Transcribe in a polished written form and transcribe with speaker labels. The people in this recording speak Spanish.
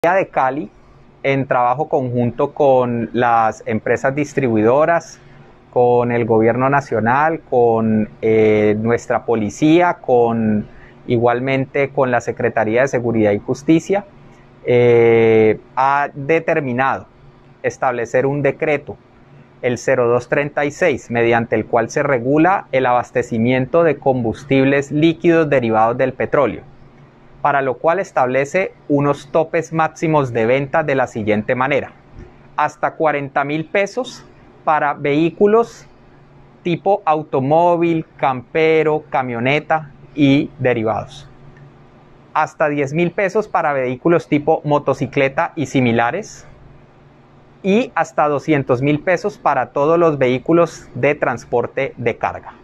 Speaker 1: de Cali, en trabajo conjunto con las empresas distribuidoras, con el gobierno nacional, con nuestra policía, igualmente con la Secretaría de Seguridad y Justicia, ha determinado establecer un decreto, el 0236, mediante el cual se regula el abastecimiento de combustibles líquidos derivados del petróleo, para lo cual establece unos topes máximos de venta de la siguiente manera: hasta 40.000 pesos para vehículos tipo automóvil, campero, camioneta y derivados; hasta 10.000 pesos para vehículos tipo motocicleta y similares; y hasta 200.000 pesos para todos los vehículos de transporte de carga.